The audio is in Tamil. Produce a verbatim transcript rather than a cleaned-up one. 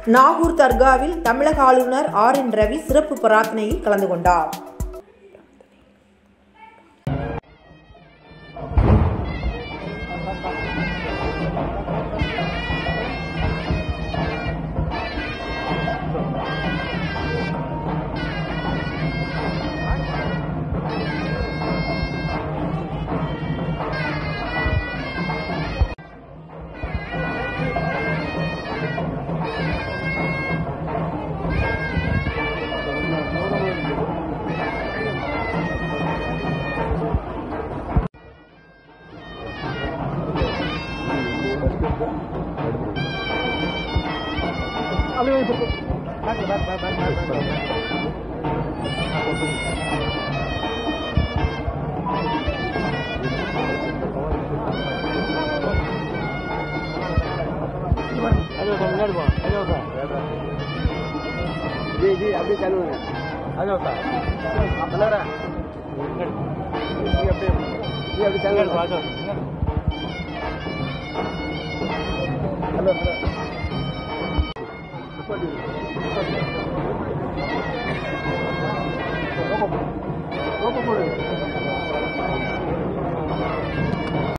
நாகூர் தர்காவில் தமிழக ஆளுநர் ஆர் என் ரவி சிறப்பு பிரார்த்தனையில் கலந்து கொண்டார். जी जी अभी चालू है आ जाओ सर आप लग रहा है ये अभी चालू है आ जाओ हेलो हेलो